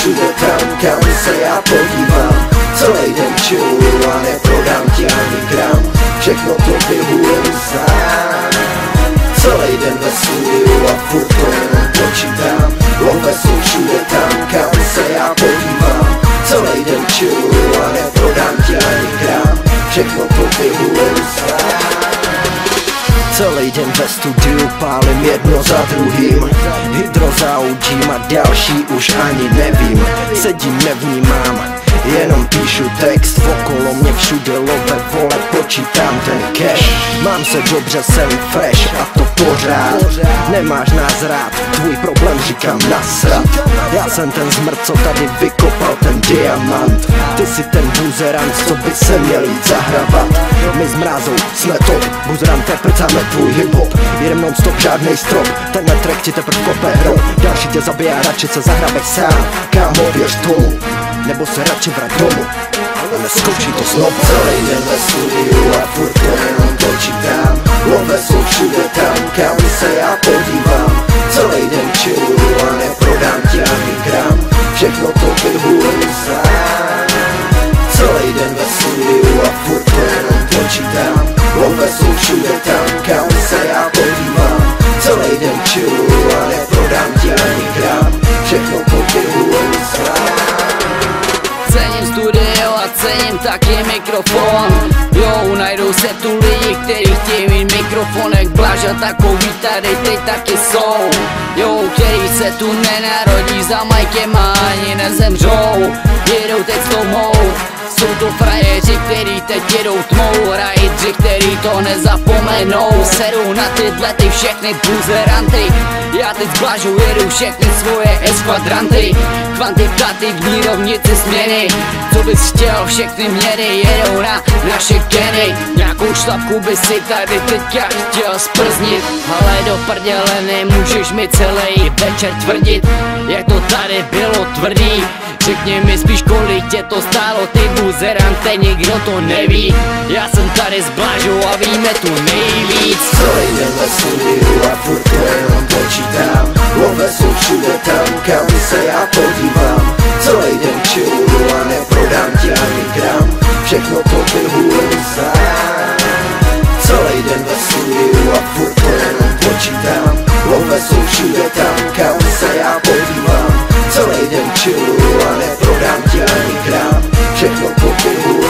všude tam, kam se já podívám. Celý den chilluju a neprodám ti ani gram, všechno to vyhujem sám. Celý den ve studiu a furt to jenom počítám. Love jsou všude tam, kam se já podívám. Celý den chilluju a neprodám ti ani gram, všechno to vyhujem sám. Celý den ve studiu pálím jedno za druhým, hydro zaudím a další už ani nevím. Sedím, nevnímám, jenom píšu text, okolo mě všude love, vole, počítám ten cash. Mám se dobře, jsem fresh a to pořád. Nemáš nás rád, tvůj problém říkám nasrat. Já jsem ten zmrt, co tady vykopal ten diamant. Ty si ten buzerant, co by se měl jít zahrabat. My s Mrázou jsme top, buzerante, prcáme tvůj hip-hop. Jedem non-stop, žádnej strop, tenhle track ti teprv kope hrou. Další tě zabije, radši se zahrabej sám. Kámo, věř tomu, nebo se radši vrať domů a neskočí to znovu. Celý den ve studiu a furt to jenom počítám. Love jsou všude tam, kam se já podívám. Celý den chilluju a neprodám ti ani gram, všechno to vyhujem sám. Celý den ve studiu a furt to jenom počítám. Love jsou všude tam, kam se já podívám. Celý den chilluju a neprodám ti ani gram, všechno to vyhujem sám. Cením studio a cením taky mikrofon. Jo, najdou se tu lidi, kteří chtějí mít mikrofon jak Blaža, takový tady teď taky jsou. Jo, který se tu nenarodí za majkem a ani nezemřou. Jedou teď s tou mou, jsou to frajeři, který teď jedou tmou. Rajdři, který to nezapomenou. Serou na tyhle ty všechny buzeranty. Já teď s Blažou jedu všechny svoje eskvadranty. Kvantitativní rovnice směny, co bys chtěl, všechny měny jedou na naše geny. Nějakou šlapku by si tady teďka chtěl sprznit, ale do prdele nemůžeš mi celý večer tvrdit, jak to tady bylo tvrdý. Řekni mi spíš, kolik tě to stálo, ty buzerante, nikdo to neví. Já jsem tady s Blažou a víme tu nejvíc. Celý den ve studiu a furt to jenom počítám. Love jsou všude tam, kam se já podívám. Celý den chilluju a neprodám ti ani gram, všechno to vyhujem sám. Celý den ve studiu a furt to jenom počítám. Love jsou všude tam, kam se já podívám. Celý den chilluju a neprodám ti ani gram, všechno to vyhujem